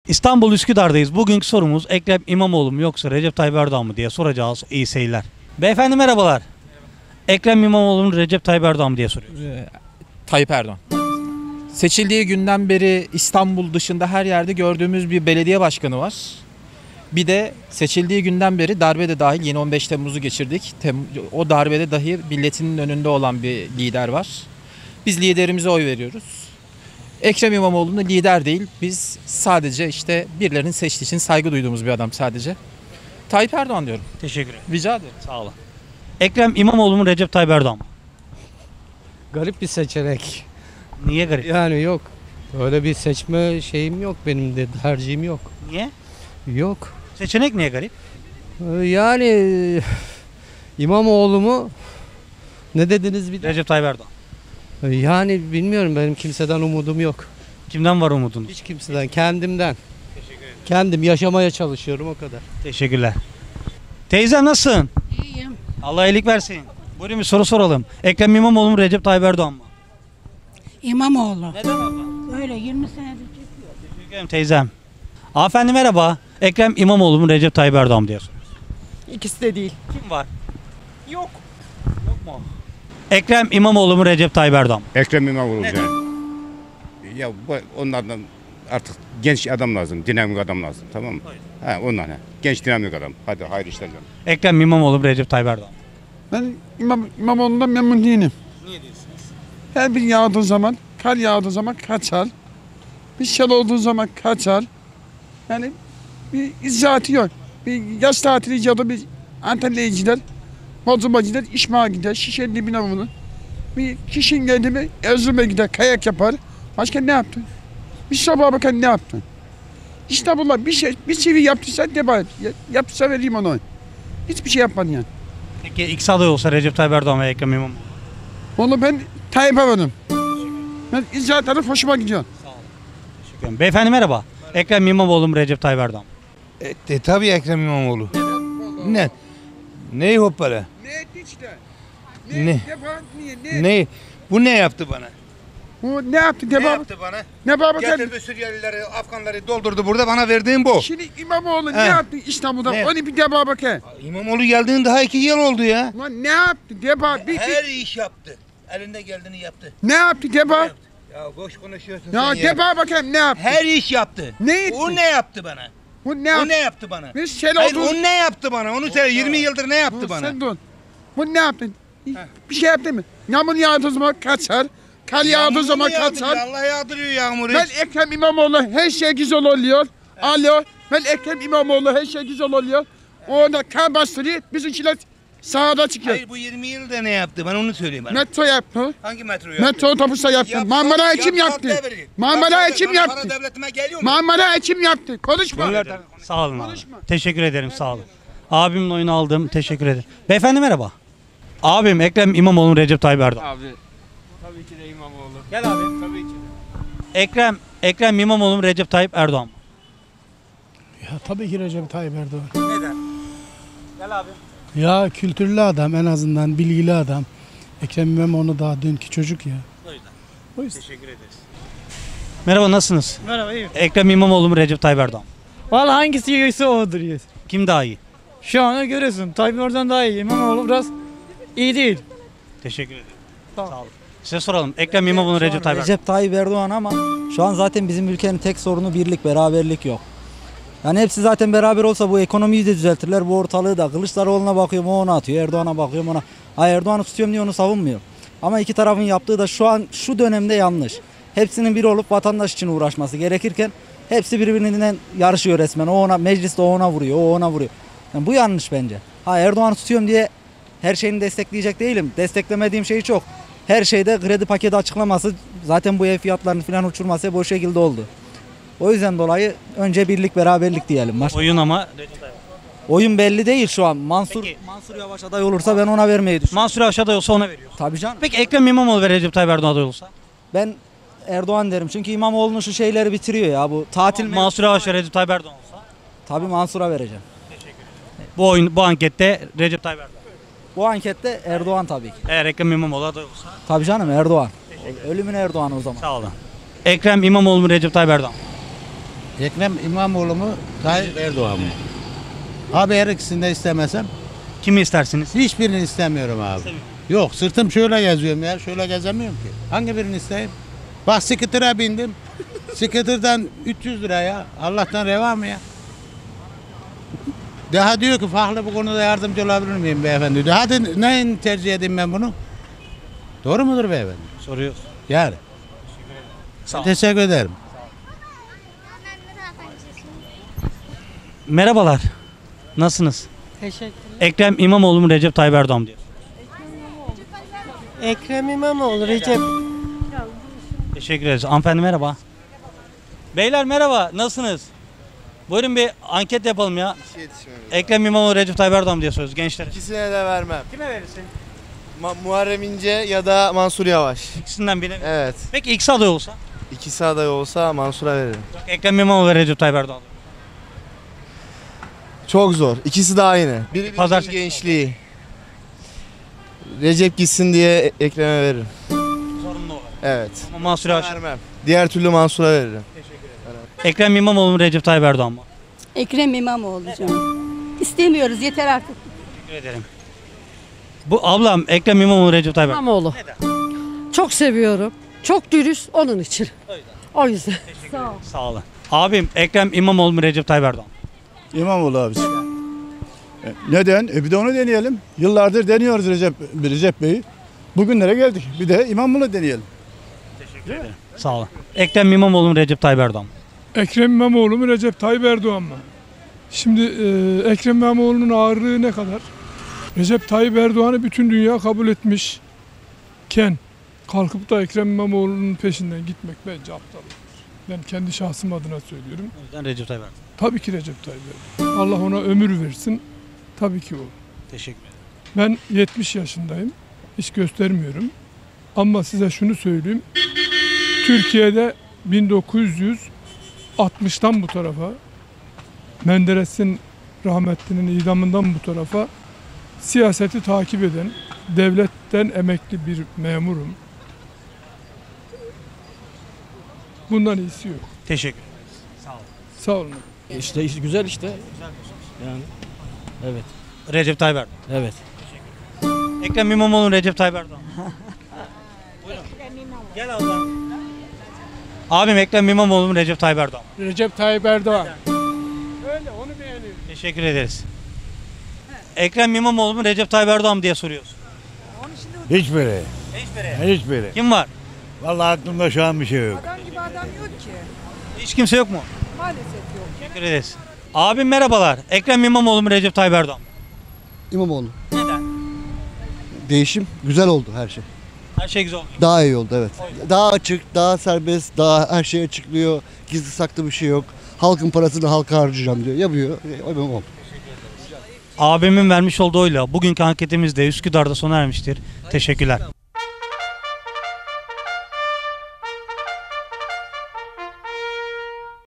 İstanbul Üsküdar'dayız. Bugünkü sorumuz Ekrem İmamoğlu mu yoksa Recep Tayyip Erdoğan mı diye soracağız. İyi seyirler. Beyefendi merhabalar. Ekrem İmamoğlu mu Recep Tayyip Erdoğan mı diye soruyoruz. Tayyip Erdoğan. Seçildiği günden beri İstanbul dışında her yerde gördüğümüz bir belediye başkanı var. Bir de seçildiği günden beri darbe de dahil yeni 15 Temmuz'u geçirdik. O darbede dahi milletinin önünde olan bir lider var. Biz liderimize oy veriyoruz. Ekrem İmamoğlu'nun lider değil. Biz sadece işte birilerinin seçtiği için saygı duyduğumuz bir adam sadece. Tayyip Erdoğan diyorum. Teşekkür ederim. Rica ederim. Sağ olun. Ekrem İmamoğlu mu Recep Tayyip Erdoğan mı? Garip bir seçenek. Niye garip? Yani yok. Öyle bir seçme şeyim yok benim de tercihim yok. Niye? Yok. Seçenek niye garip? Yani İmamoğlu mu? Ne dediniz bir de? Recep Tayyip Erdoğan. Yani bilmiyorum benim kimseden umudum yok. Kimden var umudunuz? Hiç kimseden kendimden. Kendim yaşamaya çalışıyorum o kadar. Teşekkürler. Teyzem nasılsın? İyiyim. Allah iyilik versin. Buyurun bir soru soralım. Ekrem İmamoğlu mu Recep Tayyip Erdoğan mı? İmamoğlu. Neden abla? Öyle 20 senedir çekiyor. Teşekkür ederim teyzem. Hanımefendi merhaba. Ekrem İmamoğlu mu Recep Tayyip Erdoğan mı diye soruyoruz. İkisi de değil. Kim var? Yok. Yok mu? Ekrem İmamoğlu mu Recep Tayyip Erdoğan mı? Ekrem İmamoğlu Neden? Ya onlardan artık genç adam lazım, dinamik adam lazım, tamam mı? Ha ondan ha. Genç dinamik adam. Hadi hayırlı işler dilerim. Ekrem İmamoğlu mu Recep Tayyip Erdoğan mı? Ben İmamoğlu'ndan memnun değilim. Niye diyorsunuz? Her bir yağdığı zaman, kar yağdığı zaman kaçar. Bir sel olduğu zaman kaçar. Yani bir icraatı yok. Bir yaz tatili ya da bir Antalya'ya gider. Bodrum'a gider, İşmağa gider, Şişli'nin dibine vurur. Bir kişinin geldi mi Erzurum'a gider, kayak yapar. Başka ne yaptı? Bir sabaha bakan ne yaptı? İşte bunlar bir çivi yaptıysa de bari. Yaptıysa vereyim ona. Hiçbir şey yapmadı yani. Peki ikisi aday olsa Recep Tayyip Erdoğan ve Ekrem İmamoğlu. Onu ben Tayyip'e verdim. Ben icraatları hoşuma gidiyor. Teşekkür ederim. Beyefendi merhaba. Ekrem İmamoğlu mu Recep Tayyip Erdoğan mı? Tabii Ekrem İmamoğlu. Ne? Neyi hoppala? Ne etti işte? Ne? Niye? Ne? Bu ne yaptı bana? Bu ne yaptı? Ne yaptı bana? Ne baba Getirdi Suriyelileri, Afganları doldurdu burada bana verdiğin bu. Şimdi İmamoğlu ne He. yaptı İstanbul'da? Ne? Onu bir de baba bakayım. İmamoğlu geldiğin daha 2 yıl oldu ya. Ulan ne yaptı? De baba Her iş yaptı. Elinde geldiğini yaptı. ne yaptı de baba? Ya boş konuşuyorsun Ya sen de baba bakayım ne yaptı? Her iş yaptı. Ne etti? O ne yaptı bana? Bu ne O yaptı? ne yaptı bana? Biz sel Hayır oldu. o ne yaptı bana? Onu söyle 20 yıldır ne yaptı Dur, bana? Sen dur. Bu ne yaptı? Bir şey yaptı mı? Yağmur yağdığı zaman kaçar. Kar yağdığı zaman kaçar. Allah yağdırıyor yağmuru. Ben Ekrem İmamoğlu her şey güzel oluyor. Alo. Ben Ekrem İmamoğlu her şey güzel oluyor. Orada kar bastırıyor. Bizimkiler sahada çıkıyor. Hayır bu 20 yılda ne yaptı? Bana onu söyleyeyim bana. Metro yaptı. Hangi metro yaptı? Metro otobüse yaptı. Marmara'ya kim yaptı? Marmara'ya kim yaptı? Para devletime geliyor mu? Marmara'ya kim yaptı? Konuşma. Sağ olun abi. Konuşma. Teşekkür ederim sağ olun. Abimin oyunu aldım. Teşekkür ederim. Beyefendi merhaba. Abim Ekrem İmamoğlu mu Recep Tayyip Erdoğan. Abi tabii ki de İmamoğlu. Gel abi. Tabii ki de. Ekrem İmamoğlu mu Recep Tayyip Erdoğan mı? Ya tabii ki Recep Tayyip Erdoğan. Neden? Gel abi. Ya kültürlü adam, en azından bilgili adam. Ekrem İmamoğlu daha dünkü çocuk ya. O yüzden. O yüzden. Teşekkür ederiz. Merhaba nasılsınız? Merhaba iyi. Ekrem İmamoğlu mu Recep Tayyip Erdoğan mı? Valla hangisi iyiyse odur. Kim daha iyi? Şu an görüyorsun. Tayyip oradan daha iyi. İmamoğlu biraz iyi değil. Teşekkür ederim. Tamam. Sağ olun. Size soralım. Ekrem İmamoğlu mu Recep Tayyip Erdoğan Recep Tayyip Erdoğan ama şu an zaten bizim ülkenin tek sorunu birlik, beraberlik yok. Yani hepsi zaten beraber olsa bu ekonomiyi de düzeltirler, bu ortalığı da. Kılıçdaroğlu'na bakıyorum o ona atıyor, Erdoğan'a bakıyorum ona. Hayır Erdoğan'ı tutuyorum diye onu savunmuyor. Ama iki tarafın yaptığı da şu an şu dönemde yanlış. Hepsinin bir olup vatandaş için uğraşması gerekirken hepsi birbirinden yarışıyor resmen. O ona mecliste o ona vuruyor, o ona vuruyor. Yani bu yanlış bence. Ha Erdoğan'ı tutuyorum diye her şeyini destekleyecek değilim. Desteklemediğim şey çok. Her şeyde kredi paketi açıklaması, zaten bu ev fiyatlarını falan uçurması hep o şekilde oldu. O yüzden dolayı önce birlik beraberlik diyelim. Oyun ama Recep Tayyip. Oyun belli değil şu an. Mansur Peki. Yavaş aday olursa ben ona vermeyi düşünüyorum. Mansur Yavaş aday olsa ona veriyorsun. Tabii canım. Peki Ekrem İmamoğlu ve Recep Tayyip Erdoğan aday olsa? Ben Erdoğan derim. Çünkü İmamoğlu'nun şu şeyleri bitiriyor ya. Bu tatil Mansur Yavaş ve Recep Tayyip Erdoğan olsa? Tabii Mansur'a vereceğim. Bu ankette Recep Tayyip Erdoğan. Bu ankette Erdoğan tabii ki. Eğer Ekrem İmamoğlu aday olsa? Tabii canım Erdoğan. Ölümün Erdoğan o zaman. Sağ olun. Ekrem İmamoğlu mu Recep Tayyip Erdoğan? Ekrem İmamoğlu mu, Tayyip Erdoğan mı? Abi her ikisini de istemesem Kimi istersiniz? hiçbirini istemiyorum abi. Yok, sırtım şöyle geziyorum ya, şöyle gezemiyorum ki. Hangi birini isteyeyim? Bak skuter'a bindim. Skuter'dan 300 lira ya. Allah'tan reva mı ya? Daha diyor ki farklı bu konuda yardımcı olabilir miyim beyefendi diyor. Hadi neyin tercih edeyim ben bunu? Doğru mudur beyefendi? Soruyoruz. Yani. Sağ ol. Teşekkür ederim. Merhabalar. Nasılsınız? Teşekkürler. Ekrem İmamoğlu mu Recep Tayyip Erdoğan mı diyor. Ekrem İmamoğlu, Recep. Teşekkür ederiz. Hanımefendi merhaba. Beyler merhaba. Nasılsınız? Buyurun bir anket yapalım ya. Ekrem İmamoğlu Recep Tayyip Erdoğan mı diye soruyoruz gençlere. İkisine de vermem. Kime verirsin? Muharrem İnce ya da Mansur Yavaş. İkisinden birine. Evet. Peki ikisi aday olsa? İkisi aday olsa Mansur'a veririm. Ekrem İmamoğlu ve Recep Tayyip Erdoğan. Çok zor. İkisi de aynı. Biri Pazar birinin gençliği. Recep gitsin diye Ekrem'e veririm. Zorunlu olarak. Evet. Ama Mansur Yavaş. Vermem. Diğer türlü Mansur'a veririm. Ekrem İmamoğlu mu Recep Tayyip Erdoğan mı? Ekrem İmamoğlu canım. İstemiyoruz yeter artık. Teşekkür ederim. Bu ablam Ekrem İmamoğlu Recep Tayyip Erdoğan. İmamoğlu. Çok seviyorum. Çok dürüst onun için. O yüzden. Sağ olun. Abim Ekrem İmamoğlu mu Recep Tayyip Erdoğan mı? İmamoğlu abisi. Neden? Bir de onu deneyelim. Yıllardır deniyoruz Recep Bey'i. Bugünlere geldik. Bir de İmamoğlu deneyelim. Teşekkür ederim. Sağ olun. Ekrem İmamoğlu mu Recep Tayyip Erdoğan mı? Ekrem İmamoğlu mu Recep Tayyip Erdoğan mı? Şimdi Ekrem İmamoğlu'nun ağırlığı ne kadar? Recep Tayyip Erdoğan'ı bütün dünya kabul etmişken kalkıp da Ekrem İmamoğlu'nun peşinden gitmek bence aptallıktır. Ben kendi şahsım adına söylüyorum. O yüzden Recep Tayyip Erdoğan. Tabii ki Recep Tayyip Erdoğan. Allah ona ömür versin. Tabii ki o. Teşekkür ederim. Ben 70 yaşındayım. Hiç göstermiyorum. Ama size şunu söyleyeyim. Türkiye'de 1960'tan bu tarafa, Menderes'in rahmetlinin idamından bu tarafa siyaseti takip eden, devletten emekli bir memurum. Bundan iyisi yok. Teşekkür ederim. Sağ olun. Sağ olun. İşte güzel işte. Yani. Evet. Recep Tayyip Erdoğan. Evet. Ekrem İmamoğlu mu Recep Tayyip Erdoğan mı? Buyurun. Gel abla. Abim Ekrem İmamoğlu mu Recep Tayyip Erdoğan mı? Recep Tayyip Erdoğan. Öyle onu beğeniyorum. Teşekkür ederiz. Ekrem İmamoğlu mu Recep Tayyip Erdoğan mı diye soruyoruz. Hiçbiri. Hiçbiri. Hiçbiri. Kim var? Vallahi aklımda şu an bir şey yok. Adam gibi adam yok ki. Hiç kimse yok mu? Maalesef yok. Teşekkür ederiz. Abim merhabalar. Ekrem İmamoğlu mu Recep Tayyip Erdoğan mı? İmamoğlu. Neden? Değişim güzel oldu her şey. Her şey güzel oldu. Daha iyi oldu evet. Daha açık, daha serbest, daha her şey açıklıyor. Gizli saklı bir şey yok. Halkın parasını halka harcayacağım diyor. Yapıyor. İmamoğlu. Abimin vermiş olduğu oyla bugünkü anketimiz de Üsküdar'da sona ermiştir. Teşekkürler.